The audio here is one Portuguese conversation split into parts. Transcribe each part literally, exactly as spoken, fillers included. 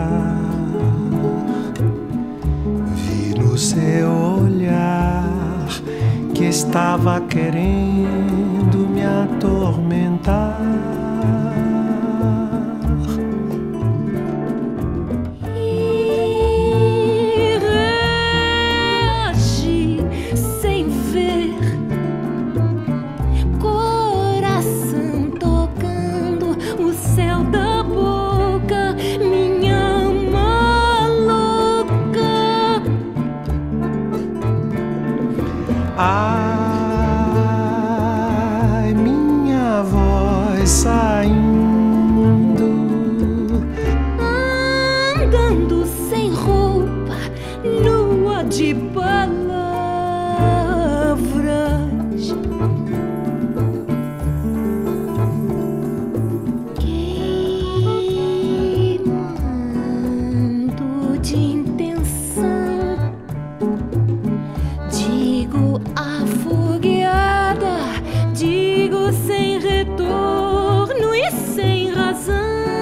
olhar, vi no seu olhar que estava querendo me atormentar. E reagi sem ver, coração tocando o céu da boca, minha alma louca. Ai, minha voz saindo, Andando sem roupa, nua de palavras, queimando de intenção, digo afogueada, digo sem retorno e sem razão.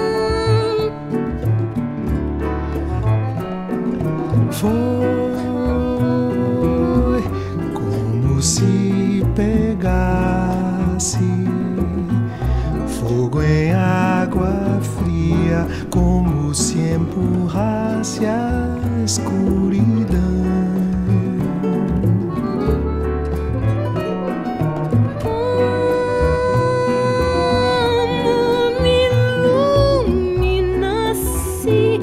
foi como se pegasse fogo em água fria, como se empurrasse a escuridão. Como me ilumina-se,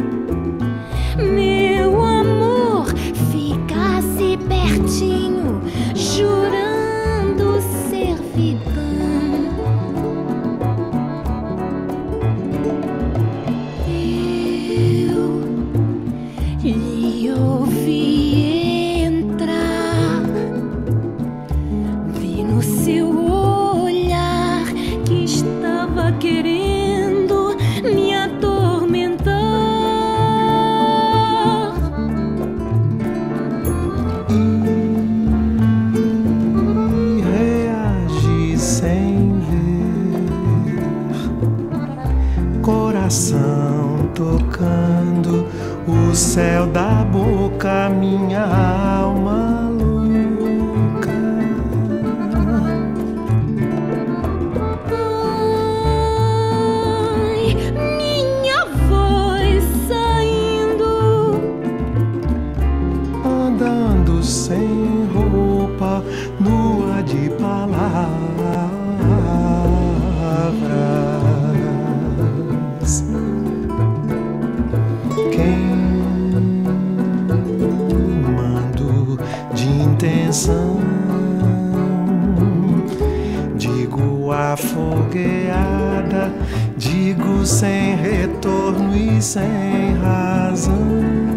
meu amor, ficasse pertinho, jurando servidão. Eu lhe ouvi entrar, vi no seu olhar que estava querendo me atormentar. E reagi sem ver, coração tocando o céu da boca, minha alma louca. Ai, minha voz saindo, Andando sem roupa, nua de palavras, queimando de intenção, digo afogueada, digo sem retorno e sem razão.